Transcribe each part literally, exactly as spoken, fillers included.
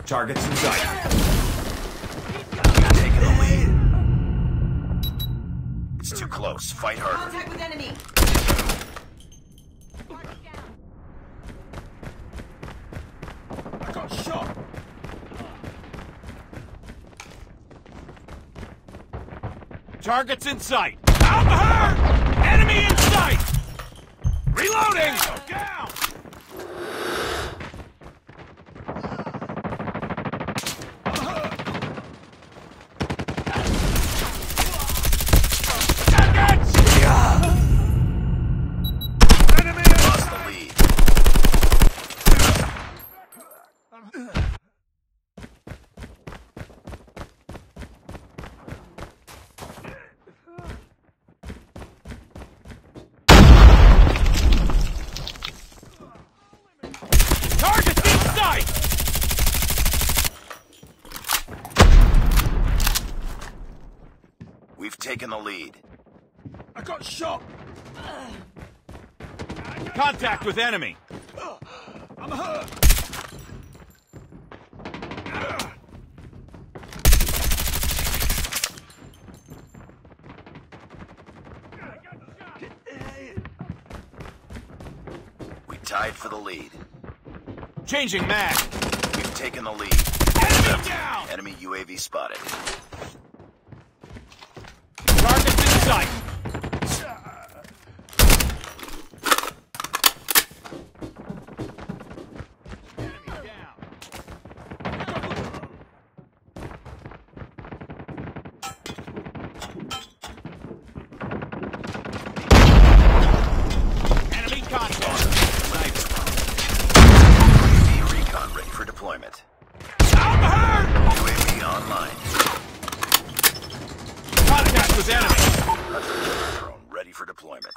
Targets in sight. You've taken the lead. It's too close. Fight harder. Contact with enemy. I got shot. Targets in sight. I'm hurt! Enemy in sight! Reloading! Down! We've taken the lead. I got shot! Contact with enemy! I'm hurt! We tied for the lead. Changing mag! We've taken the lead. Enemy down! Enemy U A V spotted. Targets in sight! Enemy down! Enemy contact! Sniper! U A V recon ready for deployment. I'm hurt! U A V online. Contact with enemy! Hunter drone ready for deployment.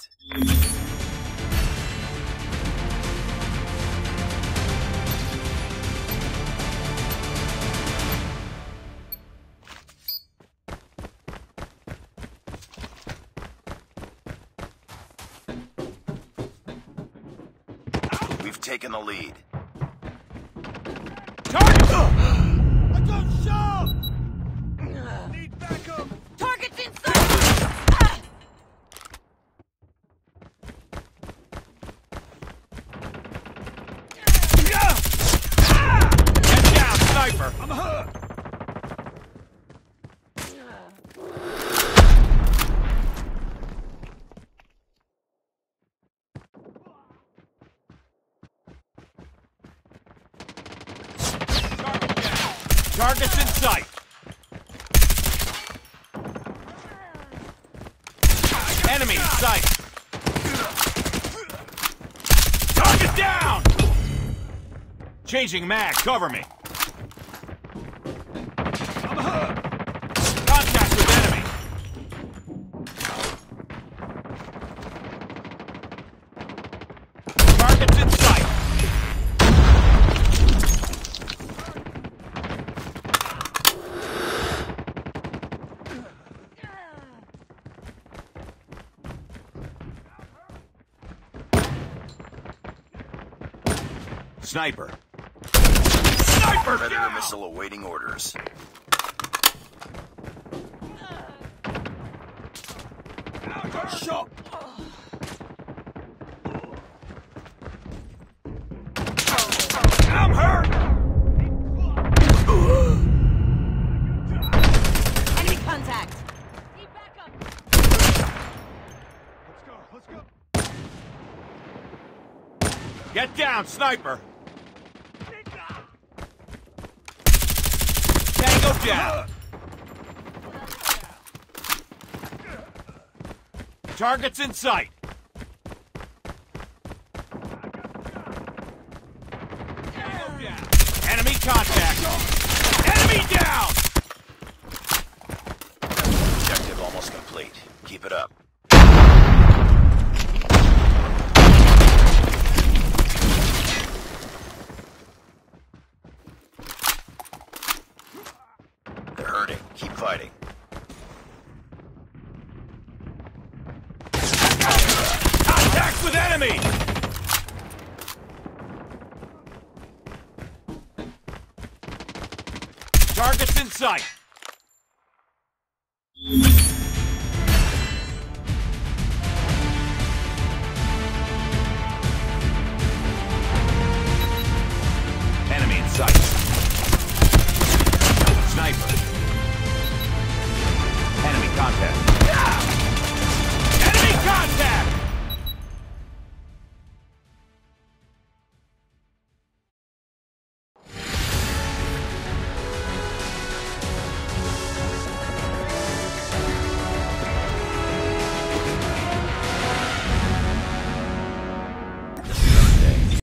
We've taken the lead. Target! I got shot! Need backup! Target's in sight! Ah! Get down, sniper! I'm hurt! Target down. Target's in sight! Enemy in sight! Target down! Changing mag, cover me! I'm hurt! Contact with enemy! Target's in sight! Sniper! Sniper Predator down! missile awaiting orders. I got shot! I'm hurt! Enemy contact. Need backup. Let's go, let's go! Get down, sniper! Tango down! Target's in sight! Tango down! Enemy contact! Enemy down! Objective almost complete. Keep it up. They're hurting. Keep fighting. Contact with enemy! Target's in sight. Enemy in sight.